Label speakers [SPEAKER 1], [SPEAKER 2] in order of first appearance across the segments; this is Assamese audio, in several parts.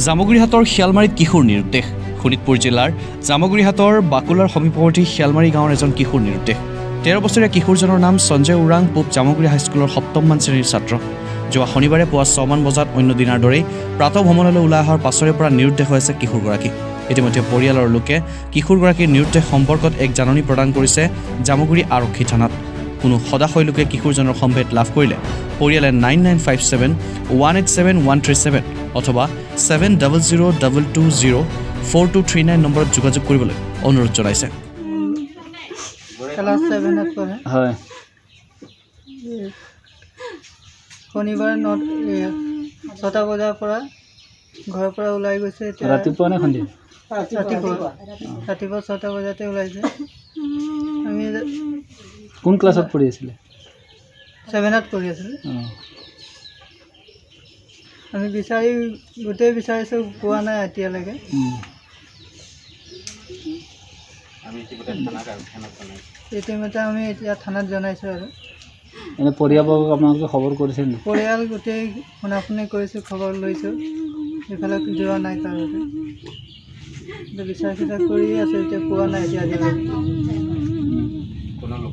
[SPEAKER 1] জামুগুৰিহাটৰ শিয়ালমাৰীত কিশোৰ নিৰুদ্দেশ শোণিতপুৰ জিলাৰ জামুগুৰিহাটৰ বাকুলাৰ সমীপৱৰ্তী শিয়ালমাৰী গাঁৱৰ এজন কিশোৰ নিৰুদ্দেশ 13 বছৰীয়া কিশোৰজনৰ নাম সঞ্জয় উৰাং পূব জামুগুৰি হাইস্কুলৰ 7মান শ্ৰেণীৰ ছাত্ৰ যোৱা শনিবাৰে পুৱা 6মান বজাত অন্য দিনাৰ দৰেই প্ৰাতঃ ভ্ৰমণলৈ ওলাই অহাৰ পাছৰে পৰা নিৰুদ্দেশ হৈছে কিশোৰগৰাকী ইতিমধ্যে পৰিয়ালৰ লোকে কিশোৰগৰাকীৰ নিৰুদ্দেশ সম্পৰ্কত এক জাননী প্ৰদান কৰিছে জামুগুৰি আৰক্ষী থানাত কোনো সদাশয় লোকে কিশোৰজনৰ সম্ভেদ লাভ কৰিলে পৰিয়ালে 9957 187 137 অথবা 7002204239 নম্বৰত যোগাযোগ কৰিবলৈ অনুৰোধ জনাইছে
[SPEAKER 2] ক্লাস 7 ত পঢ়ে
[SPEAKER 3] হয়
[SPEAKER 2] শনিবাৰ 6টা বজাৰ পৰা ঘৰৰ পৰা ওলাই গৈছে
[SPEAKER 3] ৰাতিপুৱা নে সন্ধিয়া
[SPEAKER 2] ৰাতিপুৱা 6টা বজাতে ওলাইছে আমি
[SPEAKER 3] কোন ক্লাছত পঢ়ি আছিল
[SPEAKER 2] 7 ত পঢ়ি আছিল আমি গোটেই বিচাৰিছো পোৱা নাই এতিয়ালৈকে ইতিমধ্যে আমি এতিয়া থানাত জনাইছো আৰু
[SPEAKER 3] এনে পৰিয়ালক আপোনালোকে খবৰ কৰিছে নে
[SPEAKER 2] পৰিয়াল গোটেই শুনাশুনি কৰিছো খবৰ লৈছো এইফালে যোৱা নাই কাৰণে বিচাৰ কৰি আছে এতিয়া পোৱা নাই এতিয়া কোনো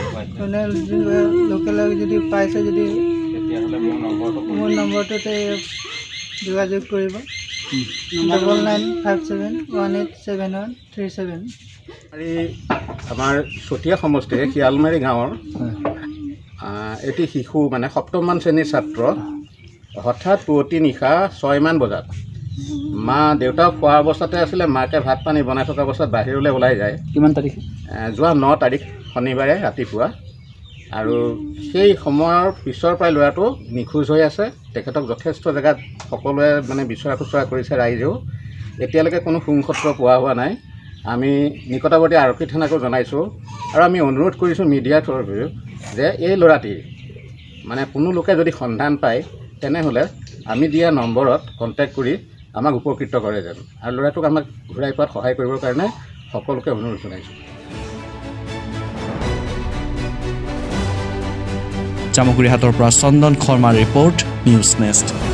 [SPEAKER 2] লোকেল যদি পাইছে যদি মোৰ নম্বৰটোতে যোগাযোগ কৰিব 9957187137
[SPEAKER 4] আমাৰ চতিয়া সমষ্টিৰ শিয়ালমাৰী গাঁৱৰ এটি শিশু মানে 7মান শ্ৰেণীৰ ছাত্ৰ হঠাৎ পুৱতি নিশা 6মান বজাত মা দেউতা খোৱা অৱস্থাতে আছিলে মাকে ভাত পানী বনাই থকা অৱস্থাত বাহিৰলৈ ওলাই যায়
[SPEAKER 3] কিমান তাৰিখে
[SPEAKER 4] যোৱা 9 তাৰিখ শনিবাৰে ৰাতিপুৱা আৰু সেই সময়ৰ পিছৰ পৰাই ল'ৰাটো নিখোজ হৈ আছে তেখেতক যথেষ্ট জেগাত সকলোৱে মানে বিচৰা খুচৰা কৰিছে ৰাইজেও এতিয়ালৈকে কোনো সুংসত্ৰ পোৱা হোৱা নাই আমি নিকটৱৰ্তী আৰক্ষী থানাকো জনাইছোঁ আৰু আমি অনুৰোধ কৰিছোঁ মিডিয়াৰ থ্ৰুৰে যে এই ল'ৰাটিৰ মানে কোনো লোকে যদি সন্ধান পায় তেনেহ'লে আমি দিয়া নম্বৰত কণ্টেক্ট কৰি আমাক উপকৃত কৰে যেন আৰু ল'ৰাটোক আমাক ঘূৰাই পোৱাত সহায় কৰিবৰ কাৰণে সকলোকে অনুৰোধ জনাইছোঁ
[SPEAKER 1] জামুগুৰিহাটৰ পৰা চন্দন শৰ্মাৰ ৰিপৰ্ট নিউজ নেষ্ট